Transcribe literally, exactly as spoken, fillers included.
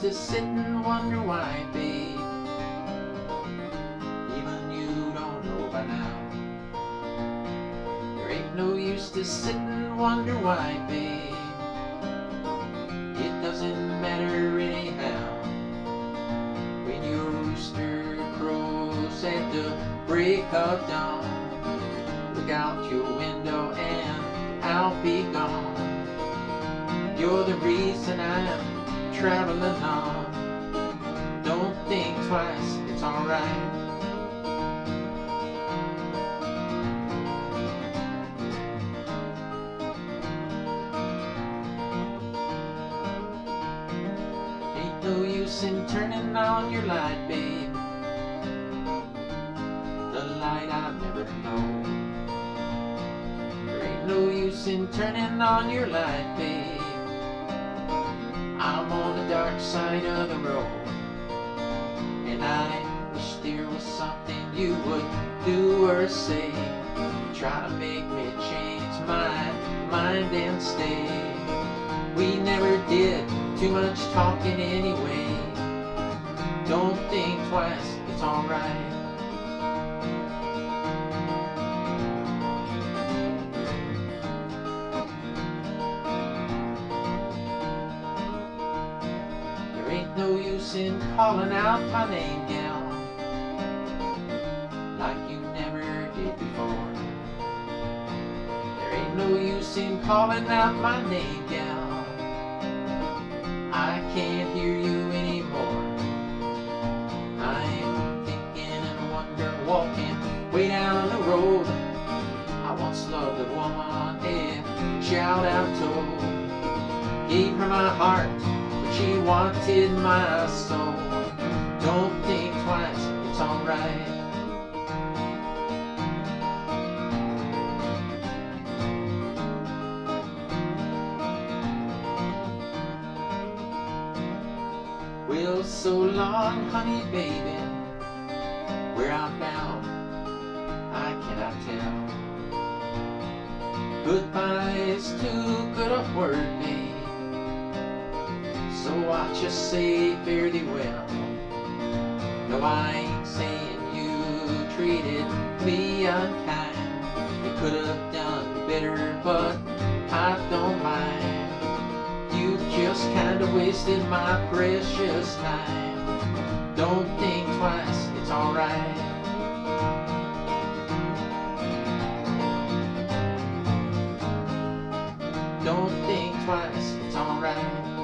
used to sit and wonder why, babe. Even you don't know by now. There ain't no use to sit and wonder why, babe. It doesn't matter anyhow. When your rooster crows at the break of dawn, look out your window and I'll be gone. You're the reason I'm traveling on. Don't think twice, it's alright. Ain't no use in turning on your light, babe. The light I've never known. There ain't no use in turning on your light, babe. I'm on the dark side of the road, and I wish there was something you would do or say. Try to make me change my mind and stay. We never did too much talking anyway. Don't think twice, it's alright. Ain't no use in calling out my name, gal, like you never did before. There ain't no use in calling out my name, gal. I can't hear you anymore. I'm thinking and wondering, walking way down the road. I once loved a woman and shout out told, gave her my heart, she wanted my soul. Don't think twice, it's alright. Well, so long, honey, baby. Where I'm bound, I cannot tell. Goodbye is too good a word, babe. So I just say fare thee well. No, I ain't saying you treated me unkind. You could have done better, but I don't mind. You just kinda wasted my precious time. Don't think twice, it's alright. Don't think twice, it's alright.